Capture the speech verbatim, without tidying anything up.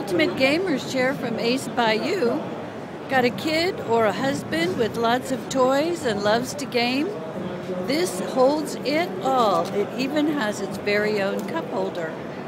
ultimate gamer's chair from Ace Bayou. Got a kid or a husband with lots of toys and loves to game? This holds it all. It even has its very own cup holder.